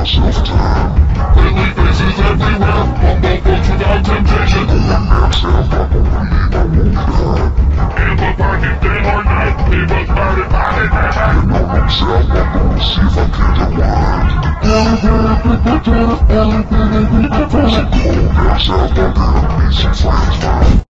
Friendly faces everywhere, humble folks without temptation. And the pocket day or night, people party. See if I can get wide. So cold, girls out there, get me some friends, man.